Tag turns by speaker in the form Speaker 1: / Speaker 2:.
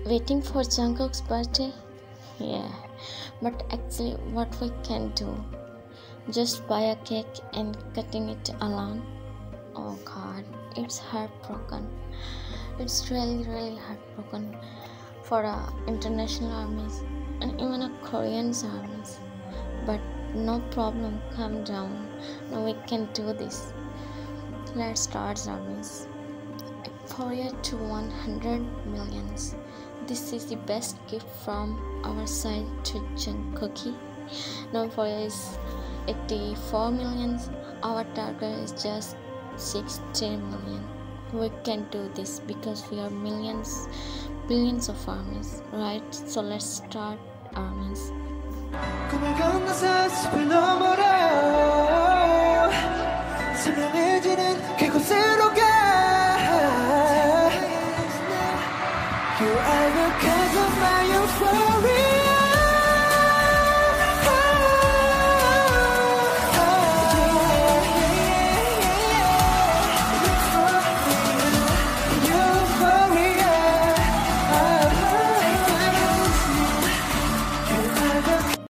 Speaker 1: waiting for Jungkook's birthday? Yeah, but actually what we can do? Just buy a cake and cutting it alone? Oh god, it's heartbroken. It's really heartbroken for international armies and even a Korean armies. But no problem, calm down. Now we can do this. Let's start armies. Euphoria to 100 millions. This is the best gift from our side to Jungkookie. Now Euphoria is 84 millions. Our target is just 60 million. We can do this because we are billions of armies, right? So let's start armies. 꿈을 건너서 숲을 넘어라 선명해지는 그곳으로 가 You are the cause of my euphoria